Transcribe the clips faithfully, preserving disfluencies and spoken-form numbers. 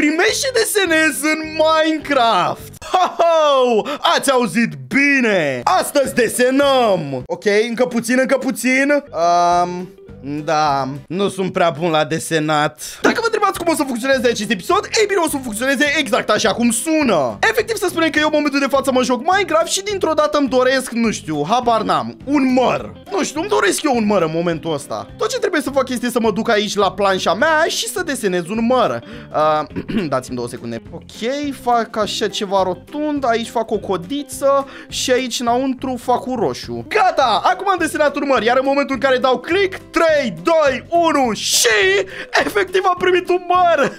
primești și desenezi în Minecraft. Ho-ho! Ați auzit bine! Astăzi desenăm! Ok, încă puțin, încă puțin. Um... Da, nu sunt prea bun la desenat. Dacă vă întrebați cum o să funcționeze acest episod, ei bine, o să funcționeze exact așa cum sună. Efectiv să spunem că eu în momentul de față mă joc Minecraft și dintr-o dată îmi doresc, nu știu, habar n-am, un măr. Nu știu, îmi doresc eu un măr în momentul ăsta. Tot ce trebuie să fac este să mă duc aici la planșa mea și să desenez un măr. uh, Dați-mi două secunde. Ok, fac așa ceva rotund, aici fac o codiță și aici înăuntru fac un roșu. Gata, acum am desenat un măr, iar în momentul în care dau click, trei, doi, unu și efectiv am primit un măr.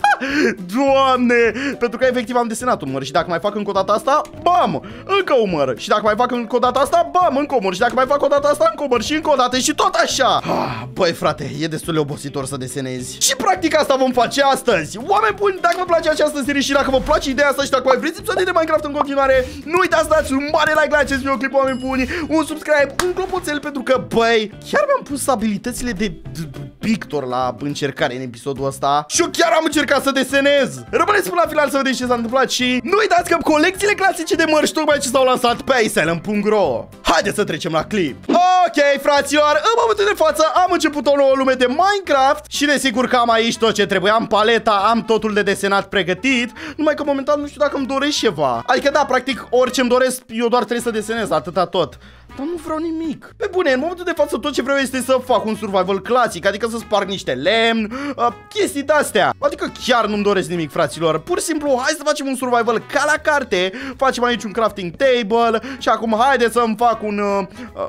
Doamne, pentru că efectiv am desenat un măr și dacă mai fac încă o dată asta, bam, încă un măr. Și dacă mai fac încă o dată asta, bam, încă un măr. Și dacă mai fac o dată asta, încă un măr și încă o dată și tot așa. ah, Băi frate, e destul de obositor să desenezi. Și practic asta vom face astăzi. Oameni buni, dacă vă place această serie și dacă vă place ideea asta și dacă mai vreți episoade de Minecraft în continuare, nu uitați să dați un mare like la acest videoclip, oameni buni, un subscribe, un clopoțel, pentru că, băi, chiar mi-am pus abilitățile de pictor la încercare în episodul ăsta și eu chiar am încercat să desenez. Rămâneți până la final să vedeți ce s-a întâmplat și nu uitați că colecțiile clasice de mărci tocmai ce s-au lansat pe asylum punct ro. Haideți să trecem la clip. Ok, fraților, în momentul de față am început o nouă lume de Minecraft și desigur că am aici tot ce trebuie. Am paleta, am totul de desenat pregătit, numai că momentan nu știu dacă îmi doresc ceva. Adică da, practic orice îmi doresc, eu doar trebuie să desenez, atâta tot. Dar nu vreau nimic. Pe bune, în momentul de față tot ce vreau este să fac un survival clasic, adică să sparg niște lemn, uh, chestii de-astea. Adică chiar nu-mi doresc nimic, fraților. Pur și simplu, hai să facem un survival ca la carte. Facem aici un crafting table și acum haide să-mi fac un... Uh, uh,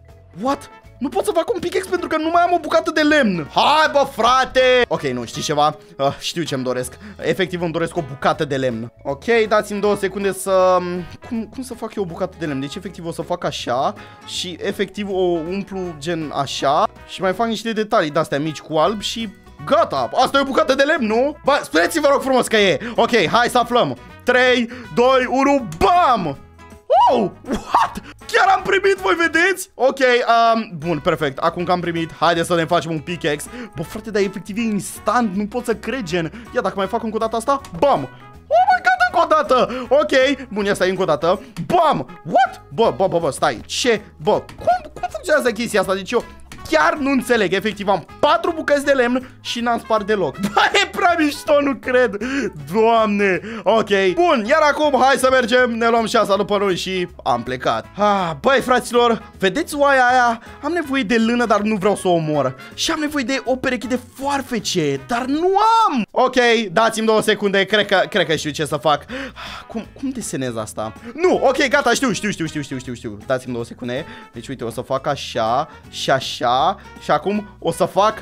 what? Nu pot să fac un pickaxe pentru că nu mai am o bucată de lemn. Hai bă, frate! Ok, nu, știi ceva? Uh, știu ce-mi doresc. Efectiv îmi doresc o bucată de lemn. Ok, dați-mi două secunde să... Cum, cum să fac eu o bucată de lemn? Deci efectiv o să fac așa și efectiv o umplu gen așa și mai fac niște detalii de-astea mici cu alb și... Gata! Asta e o bucată de lemn, nu? Bă, spuneți-vă rog frumos că e. Ok, hai să aflăm. trei, doi, unu, bam! Oh, what? Chiar am primit, voi vedeți? Ok, um, bun, perfect. Acum că am primit, haide să ne facem un pickaxe. Bă, frate, dar efectiv e instant, nu pot să cred, gen. Ia, dacă mai fac încă o dată asta, bam. Oh my god, încă o dată. Ok, bun, ia stai încă o dată. Bam, what? Bă, bă, bă, bă, stai, ce? Bă, cum, cum funcționează chestia asta? Deci eu chiar nu înțeleg, efectiv am patru bucăți de lemn și n-am spart deloc. Bă, e prea mișto, nu cred. Doamne, ok. Bun, iar acum hai să mergem, ne luăm șansa după noi și am plecat. ah, Băi, fraților, vedeți oaia aia? Am nevoie de lână, dar nu vreau să o omor. Și am nevoie de o pereche de foarfece, dar nu am. Ok, dați-mi două secunde, cred că, cred că știu ce să fac. Cum, cum desenez asta? Nu, ok, gata, știu, știu, știu, știu, știu, știu, știu. Dați-mi două secunde. Deci uite, o să fac așa și așa. Și acum o să fac...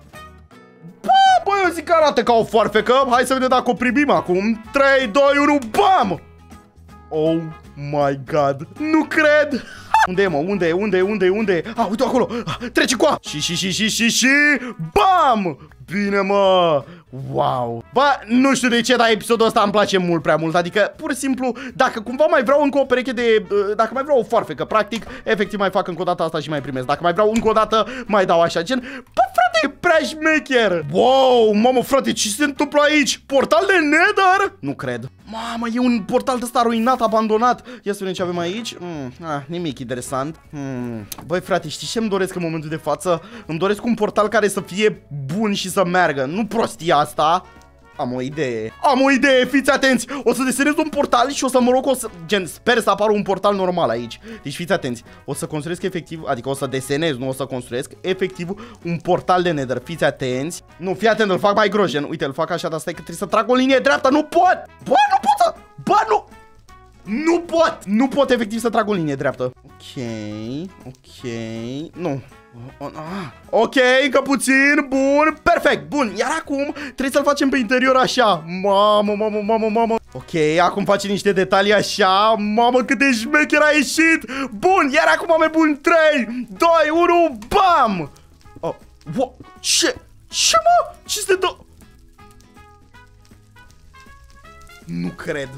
Bă, bă, eu zic că arată ca o foarfecă. Hai să vedem dacă o primim acum. trei, doi, unu, bam! Oh my god, nu cred. Unde e, mă? Unde e? Unde e? Unde e? Unde e? Ah, uite acolo. Trece cu a. Și, și, și, și, și, și bam! Bine, mă! Wow! Bă, nu știu de ce, dar episodul ăsta îmi place mult prea mult. Adică, pur și simplu, dacă cumva mai vreau încă o pereche de... Dacă mai vreau o foarfecă, practic, efectiv mai fac încă o dată asta și mai primesc. Dacă mai vreau încă o dată, mai dau așa, gen... Bă, frate, e prea șmecher! Wow, mamă, frate, ce se întâmplă aici? Portal de Nether? Nu cred. Mamă, e un portal de ăsta ruinat, abandonat. Ia să vedem ce avem aici. Mm, ah, nimic interesant. Mm. Băi, frate, știi ce îmi doresc în momentul de față? Îmi doresc un portal care să fie bun și să meargă. Nu prostia asta. Am o idee. Am o idee, fiți atenți. O să desenez un portal și o să mă rog, o să... Gen, sper să apară un portal normal aici. Deci fiți atenți. O să construiesc efectiv, adică o să desenez, nu o să construiesc, efectiv un portal de Nether. Fiți atenți. Nu, fii atent, îl fac mai gros, gen. Uite, îl fac așa, dar stai că trebuie să trag o linie dreaptă. Nu pot! Bă, nu pot să... Bă, nu... Nu pot! Nu pot efectiv să trag o linie dreaptă. Ok, ok, nu. Ok, încă puțin, bun, perfect, bun. Iar acum trebuie să-l facem pe interior așa. Mamă, mamă, mamă, mamă. Ok, acum facem niște detalii așa. Mamă, cât de șmecher a ieșit. Bun, iar acum am bun. Trei, doi, unu, bam. Oh, what? Ce? Ce, mă? Ce se dă? Nu cred.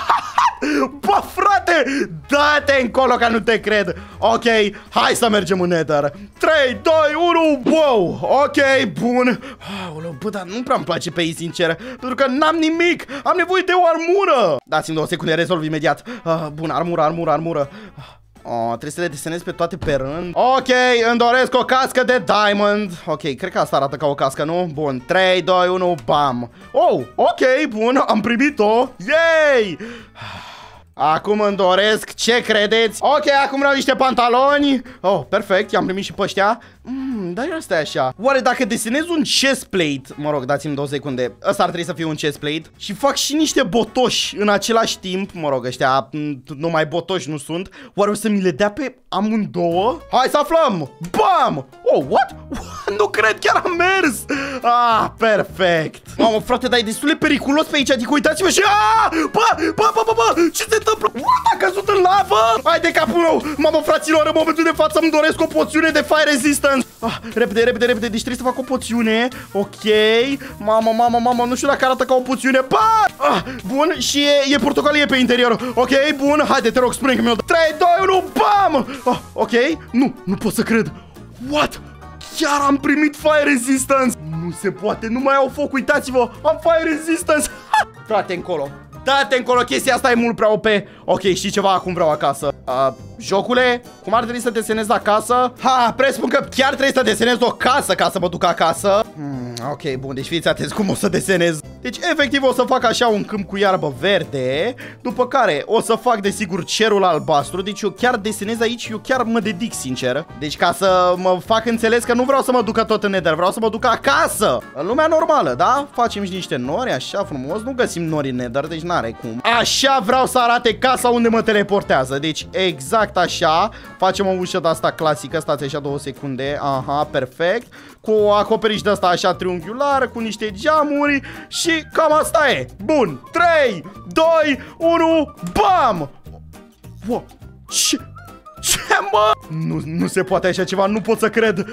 Bă, frate, dă-te încolo că nu te cred. Ok, hai să mergem în Nether. trei, doi, unu, wow. Ok, bun. Bă, dar nu prea îmi place pe ei, sincer, pentru că n-am nimic. Am nevoie de o armură. Dați-mi două secunde, rezolv imediat. uh, Bun, armură, armură, armură. Oh, trebuie să le desenez pe toate pe rând. Ok, îmi doresc o cască de diamond. Ok, cred că asta arată ca o cască, nu? Bun, trei, doi, unu, bam. Oh, ok, bun, am primit-o. Yay! Acum îmi doresc, ce credeți? Ok, acum vreau niște pantaloni. Oh, perfect, i-am primit și pe ăștia. Mm, dar ăsta e așa. Oare dacă desenez un chestplate, mă rog, dați-mi două secunde, ăsta ar trebui să fie un chestplate, și fac și niște botoși în același timp, mă rog, ăștia numai botoși nu sunt, oare o să mi le dea pe amândouă? Hai să aflăm! Bam! Oh, what? Nu cred, chiar am mers! Ah, perfect! Mamă, frate, dar e destul de periculos pe aici, adică uitați-vă și... Ah! Bă, bă, bă, bă, bă, ce se întâmplă? What? A căzut în lavă? Hai de capul meu! Mamă, fraților, în momentul de față îmi doresc o poțiune de fire resistance. Ah, repede, repede, repede, deci trebuie să fac o poțiune. Ok, mamă, mamă, mamă, nu știu dacă arată ca o poțiune. Ba! Ah, bun, și e, e portocalie pe interior. Ok, bun, haide, te rog, spune că mi-o dă. trei, doi, unu, bam! Ah, ok, nu, nu pot să cred. What? Chiar am primit fire resistance. Nu se poate, nu mai au foc, uitați-vă, am fire resistance. Frate, încolo. Da-te încolo, chestia asta e mult prea O P. Ok, știi ceva? Acum vreau acasă. uh, Jocule, cum ar trebui să desenez acasă? Ha, presupun că chiar trebuie să desenez o casă ca să mă duc acasă. hmm, Ok, bun, deci fiți atenți cum o să desenez. Deci efectiv o să fac așa un câmp cu iarbă verde, după care o să fac desigur cerul albastru. Deci eu chiar desenez aici, eu chiar mă dedic, sincer. Deci ca să mă fac înțeles că nu vreau să mă duc tot în Nether, vreau să mă duc acasă, în lumea normală, da? Facem și niște nori, așa frumos. Nu găsim nori în Nether, deci n-are cum. Așa vreau să arate casa unde mă teleportează. Deci exact așa. Facem o ușă de asta clasică. Stați așa două secunde. Aha, perfect. Cu o acoperiș de asta așa triunghiular, cu niște geamuri. Și cam asta e. Bun, trei, doi, unu, bam! Wow. Ce? Ce, mă? Nu, nu se poate așa ceva, nu pot să cred.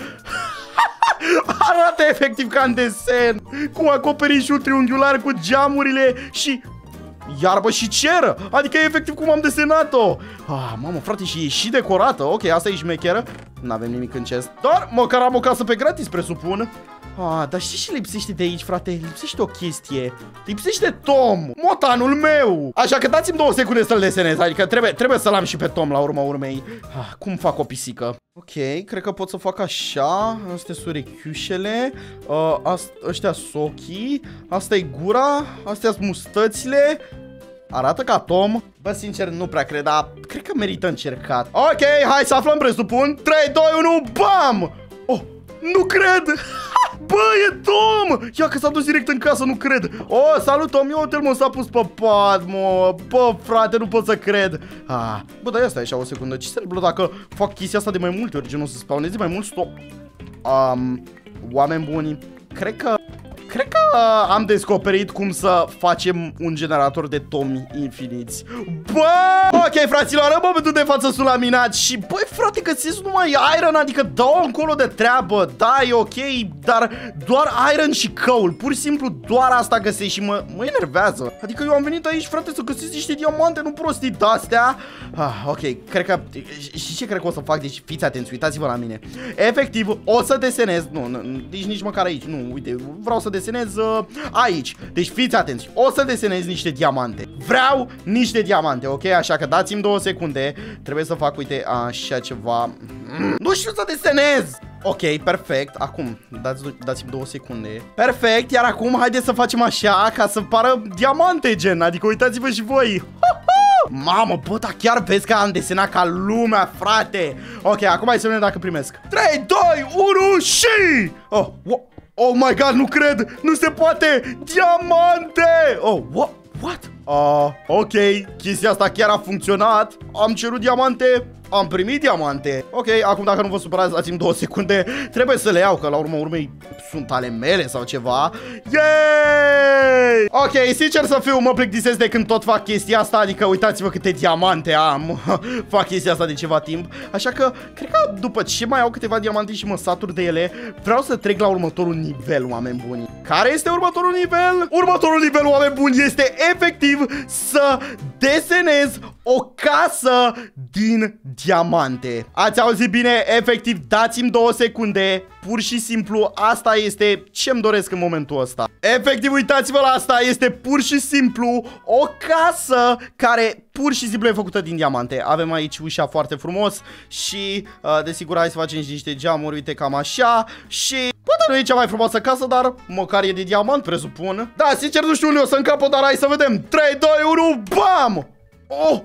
Arată efectiv ca în desen, cu acoperișul triunghiular, cu geamurile și iarbă și cer. Adică e efectiv cum am desenat-o. Ah, mamă, frate, și e și decorată. Ok, asta e șmecheră. N-avem nimic în chest, dar măcar am o casă pe gratis, presupun. Ah, dar știi ce lipsește de aici, frate? Lipsește o chestie. Lipsește Tom, motanul meu. Așa că dați-mi două secunde să-l desenez. Adică trebuie, trebuie să-l am și pe Tom la urma urmei. Ah, cum fac o pisică? Ok, cred că pot să fac așa. Astea sunt urechiușele. uh, Ăștia sunt ochii. Asta e gura. Astea sunt mustățile. Arată ca Tom. Bă, sincer, nu prea cred, dar cred că merită încercat. Ok, hai să aflăm, presupun. trei, doi, unu, bam! Oh, nu cred! Bă, e Tom! Ia că s-a dus direct în casă, nu cred. Oh, salut, Tom, eu uite-l, mă, s-a pus pe pat, mă. Bă, frate, nu pot să cred. Ah, bă, dar asta e așa o secundă. Ce se întâmplă dacă fac chestia asta de mai multe ori, genul să spawneze mai mult stop? Um, oameni buni, cred că Cred că uh, am descoperit cum să facem un generator de tomi infiniți. Bă! Ok, fraților, în momentul de față sunt laminat și, băi, frate, găsesc numai iron, adică dau încolo de treabă. Da, e ok, dar doar iron și coal. Pur și simplu doar asta găsesc și mă, mă enervează. Adică eu am venit aici, frate, să găsesc niște diamante, nu prostii de-astea. Ah, ok, cred că... Și ce cred că o să fac? Deci fiți atenți, uitați-vă la mine. Efectiv, o să desenez... Nu, nu, deci nici măcar aici, nu, uite, vreau să desenez uh, aici. Deci fiți atenți, o să desenez niște diamante. Vreau niște diamante, ok? Așa că dați-mi două secunde. Trebuie să fac, uite, așa ceva. Nu știu să desenez. Ok, perfect. Acum, dați, dați-mi două secunde. Perfect, iar acum haideți să facem așa ca să pară diamante, gen. Adică uitați-vă și voi. Mamă, bă, dar chiar vezi că am desenat ca lumea, frate. Ok, acum hai să vedem dacă primesc. trei, doi, unu și... Oh, wow. Oh my god, nu cred! Nu se poate! Diamante! Oh, what? What? Uh, ok, chestia asta chiar a funcționat. Am cerut diamante. am primit diamante. Ok, acum dacă nu vă supărați, dați-mi două secunde. Trebuie să le iau, că la urmă urmei sunt ale mele sau ceva. Yay! Ok, sincer să fiu, mă plictisesc de când tot fac chestia asta. Adică uitați-vă câte diamante am. Fac chestia asta de ceva timp. Așa că, cred că după ce mai au câteva diamante și mă satur de ele, vreau să trec la următorul nivel, oameni buni. Care este următorul nivel? Următorul nivel, oameni buni, este efectiv să desenez o casă din diamante. Ați auzit bine? Efectiv, dați-mi două secunde. Pur și simplu, asta este ce-mi doresc în momentul ăsta. Efectiv, uitați-vă la asta. Este pur și simplu o casă care pur și simplu e făcută din diamante. Avem aici ușa foarte frumos și, uh, desigur, hai să facem și niște geamuri, uite, cam așa. Și poate nu e cea mai frumoasă casă, dar măcar e de diamant, presupun. Da, sincer, nu știu unde o să încapă, dar hai să vedem. trei, doi, unu, bam! Oh!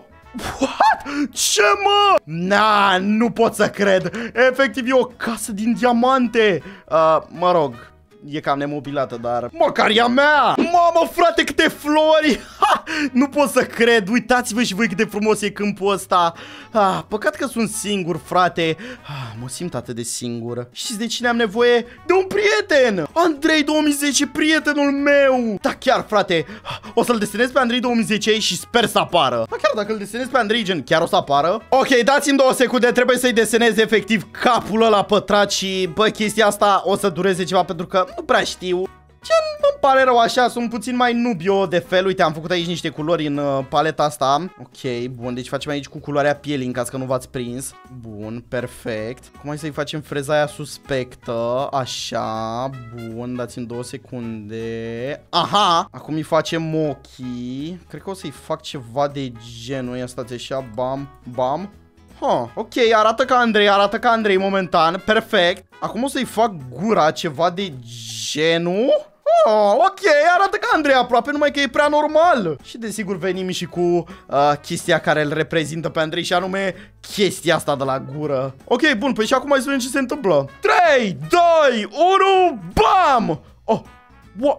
What? Ce, mă? Na, nu pot să cred. Efectiv, e o casă din diamante. uh, Mă rog, e cam nemobilată, dar măcar e a mea. Mamă, frate, câte flori. Ha! Nu pot să cred. Uitați-vă și voi cât de frumos e câmpul ăsta. ah, Păcat că sunt singur, frate. ah, Mă simt atât de singur. Știți de cine am nevoie? De un prieten. Andrei două mii zece, prietenul meu. Da, chiar, frate. O să-l desenez pe Andrei două mii zece și sper să apară. Da, chiar dacă îl desenez pe Andrei, gen, chiar o să apară. Ok, dați-mi două secunde. Trebuie să-i desenez efectiv capul ăla pătrat. Și, bă, chestia asta o să dureze ceva pentru că nu prea știu. Ce îmi pare rău așa, sunt puțin mai noob eu de fel. Uite, am făcut aici niște culori în uh, paleta asta. Ok, bun, deci facem aici cu culoarea pielii în caz că nu v-ați prins. Bun, perfect. Cum hai să-i facem freza aia suspectă? Așa, bun, dați-mi două secunde. Aha, acum îi facem ochii. Cred că o să-i fac ceva de genul. Ia stați așa, bam, bam. Huh, ok, arată ca Andrei, arată ca Andrei momentan, perfect. Acum o să-i fac gura ceva de genul. Oh, ok, arată ca Andrei aproape, numai că e prea normal. Și desigur venim și cu uh, chestia care îl reprezintă pe Andrei, și anume chestia asta de la gură. Ok, bun, păi și acum mai să vedem ce se întâmplă. trei, doi, unu, bam! Oh, what?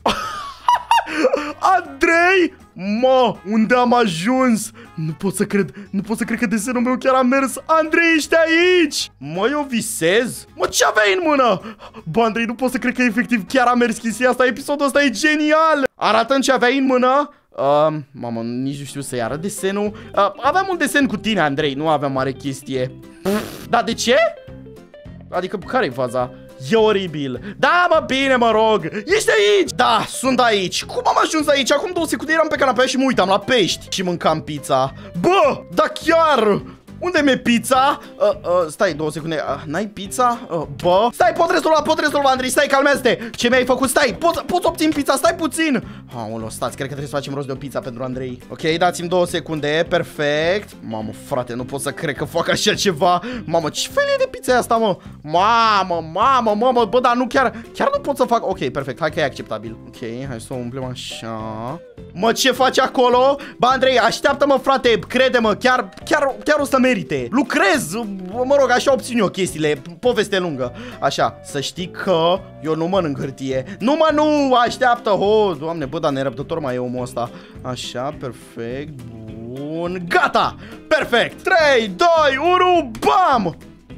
Andrei? Mă, unde am ajuns? Nu pot să cred, nu pot să cred că desenul meu chiar a mers. Andrei, ești aici? Mă, eu visez? Mă, ce aveai în mână? Bă, Andrei, nu pot să cred că efectiv chiar a mers chestia asta. Episodul ăsta e genial. Arată-mi ce aveai în mână. Uh, mamă, nici nu știu să-i arăt desenul. uh, Aveam un desen cu tine, Andrei, nu aveam mare chestie. Da, de ce? Adică, care-i faza? E oribil. Da, mă, bine, mă rog. Ești aici? Da, sunt aici. Cum am ajuns aici? Acum două secunde eram pe canapea și mă uitam la pești și mâncam pizza. Bă, da chiar. Unde mi-e pizza? Uh, uh, stai două secunde. Uh, N-ai pizza? Uh, bă. Stai, pot rezolva, pot rezolva, Andrei. Stai, calmează-te. Ce mi-ai făcut? Stai, pot, pot obțin pizza. Stai puțin. Aoleu, stați, cred că trebuie să facem rost de o pizza pentru Andrei. Ok, dați-mi două secunde. Perfect. Mamă, frate, nu pot să cred că fac așa ceva. Mamă, ce fel e de pizza e asta, mă? Mamă, mamă, mamă. Bă, dar nu chiar, chiar nu pot să fac. Ok, perfect, hai că e acceptabil. Ok, hai să o umplem așa. Mă, ce faci acolo? Bă, Andrei, așteaptă-mă, frate. Crede-mă, chiar, chiar, chiar o să merite. Lucrez, mă rog, așa obțin eu chestiile. Poveste lungă. Așa, să știi că eu nu mănânc hârtie. Nu, mă, nu, așteaptă. Oh, doamne, bă, dar nerăbdător mai e omul ăsta. Așa, perfect, bun. Gata, perfect. trei, doi, unu, bam.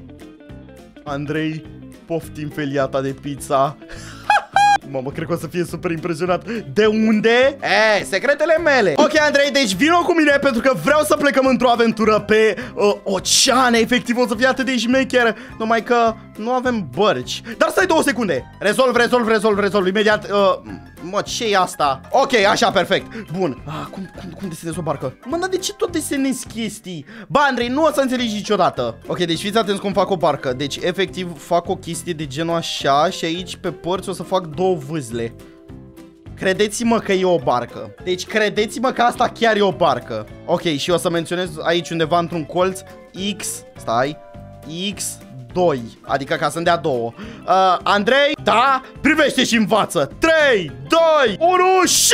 Andrei, poftim feliata de pizza. Mamă, cred că o să fie super impresionat. De unde? E, secretele mele. Ok, Andrei, deci vino cu mine pentru că vreau să plecăm într-o aventură pe uh, oceane. Efectiv, o să fie atât de șmecher. Numai că nu avem bărci. Dar stai două secunde. Rezolv, rezolv, rezolv, rezolv imediat. uh, Mă, ce e asta? Ok, așa, perfect. Bun, ah, cum, cum, cum desenez o barcă? Mă, dar de ce tot desenez chestii? Ba, Andrei, nu o să înțelegi niciodată. Ok, deci fiți atenți cum fac o barcă. Deci, efectiv, fac o chestie de genul așa. Și aici, pe părți, o să fac două vâzle. Credeți-mă că e o barcă. Deci, credeți-mă că asta chiar e o barcă. Ok, și o să menționez aici undeva într-un colț X, stai, X doi, adică ca să-mi dea două. uh, Andrei, da? Privește și învață. Trei, doi, unu și...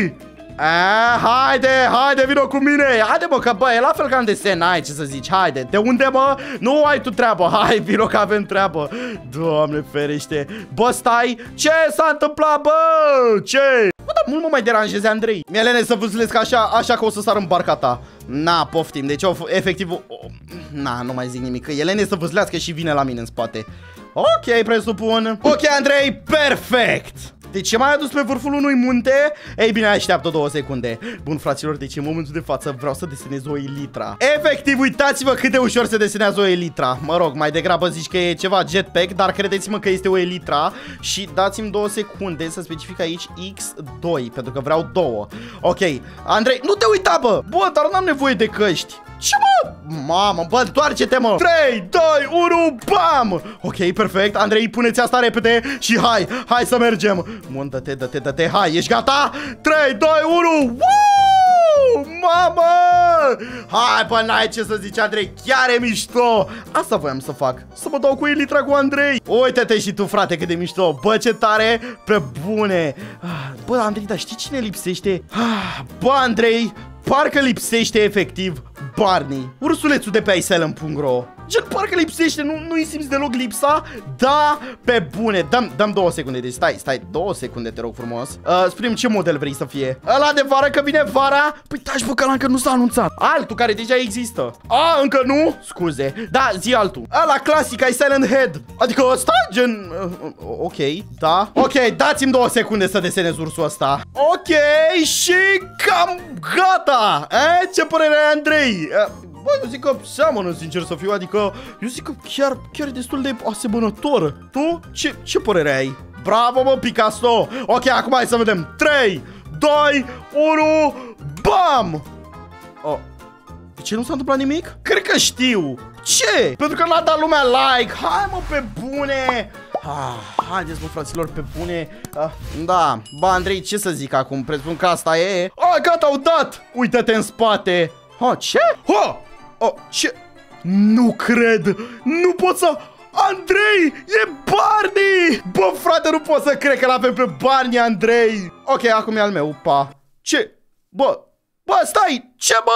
A, haide, haide, vino cu mine. Haide, mă, că bă, e la fel ca în desen. Ai ce să zici, haide. De unde, mă? Nu ai tu treabă. Hai, vino că avem treabă. Doamne ferește. Bă, stai. Ce s-a întâmplat, bă? Ce? Bă, dar mult mă mai deranjeze, Andrei. Mielene, să vâzlesc așa, așa că o să sar în barca ta. Na, poftim, deci efectiv o, na, nu mai zic nimic, că Elene să vâzlească și vine la mine în spate. Ok, presupun. Ok, Andrei, perfect. Deci ce m-ai adus pe vârful unui munte? Ei bine, așteaptă două secunde. Bun, fraților, deci în momentul de față vreau să desenez o elitra. Efectiv, uitați-vă cât de ușor se desenează o elitra. Mă rog, mai degrabă zici că e ceva jetpack, dar credeți-mă că este o elitra. Și dați-mi două secunde să specific aici X doi, pentru că vreau două. Ok, Andrei, nu te uita, bă! Bă, dar n-am nevoie de căști. Ce, mă? Mamă, bă, întoarce-te, mă! trei, doi, unu, bam! Ok, perfect. Andrei, pune-ți asta repede și hai, hai să mergem. Bun, dă-te, dă-te, dă-te, hai, ești gata? trei, doi, unu, Woo! Mamă! Hai, bă, n-ai ce să zici, Andrei, chiar e mișto. Asta voiam să fac, să mă dau cu elitra cu Andrei. Uite-te și tu, frate, cât de mișto. Bă, ce tare, pe bune. Bă, Andrei, dar știi cine lipsește? Bă, Andrei, parcă lipsește efectiv Barney, ursulețul de pe iSalem punct ro. Gen, parcă lipsește, nu, nu-i simți deloc lipsa? Da, pe bune. Dăm, dăm două secunde, deci stai, stai, două secunde, te rog frumos. uh, Spune-mi ce model vrei să fie. Ăla de vară, că vine vara. Păi taci, bă, că ăla încă nu s-a anunțat. Altul care deja există. A, încă nu? Scuze. Da, zi altul. Ăla clasic, ai Silent Head. Adică ăsta, gen, uh, ok, da. Ok, dați-mi două secunde să desenez ursul ăsta. Ok, și cam gata. eh? Ce părere ai, Andrei? uh, Bă, eu zic că seamănă, sincer să fiu, adică eu zic că chiar, chiar e destul de asemănător. Tu? Ce, ce părere ai? Bravo, mă, Picasso! Ok, acum hai să vedem. trei, doi, unu, bam! Oh. De ce nu s-a întâmplat nimic? Cred că știu. Ce? Pentru că n-a dat lumea like. Hai, mă, pe bune! Ah, haideți, mă, fraților, pe bune. ah, Da, bă, Andrei, ce să zic acum? Presupun că asta e. Ah, gata, au dat! Uită-te în spate. Ha, ce? Ha! Oh, ce? Nu cred! Nu pot să... Andrei! E Barney! Bă, frate, nu pot să cred că l-avem pe Barney, Andrei! Ok, acum e al meu, pa. Ce? Bă, bă, stai! Ce, bă?